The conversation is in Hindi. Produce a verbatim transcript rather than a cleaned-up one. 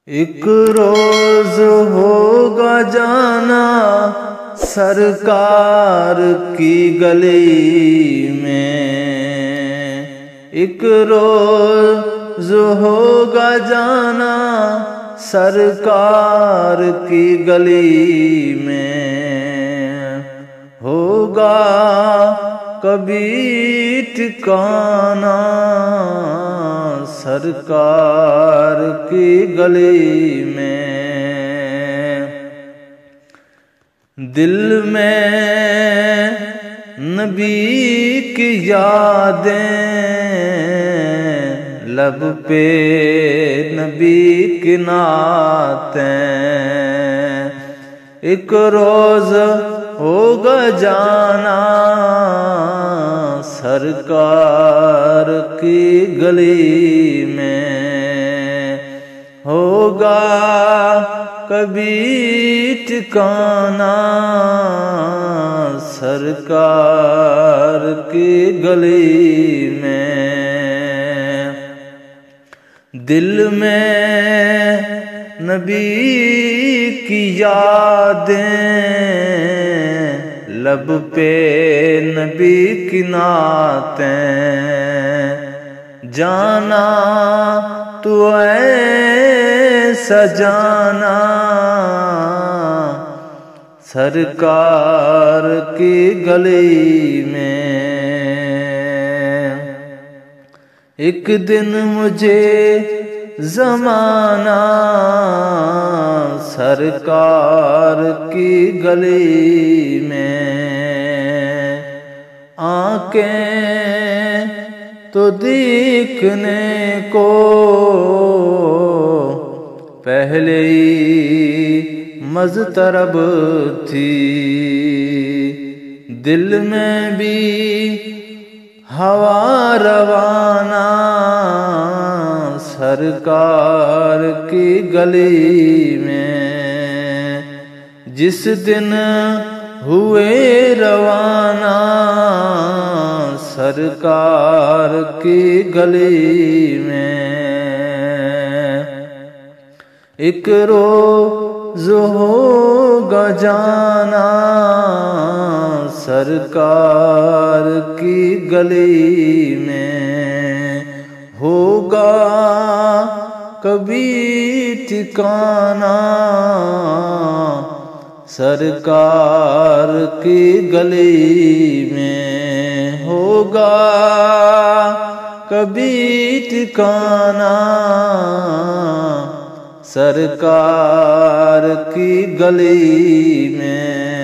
एक रोज होगा जाना सरकार की गली में। एक रोज होगा जाना सरकार की गली में। होगा कभी ठिकाना सरकार की गली में। दिल में नबी की यादें, लब पे नबी की नातें। एक रोज होगा जाना सरकार की गली में। होगा कभी ठिकाना सरकार की गली में। दिल में नबी की यादें, लब पे नबी की नातें। जाना तू ऐसा जाना सरकार की गली में। एक दिन मुझे ज़माना सरकार की गली में। आँखें तो देखने को पहले ही मज़तरब थी। दिल में भी हवा रवाना सरकार की गली में। जिस दिन हुए रवाना सरकार की गली में। एक रोज होगा जाना सरकार की गली में। होगा कभी ठिकाना सरकार की गली में। होगा कभी ठिकाना सरकार की गली में।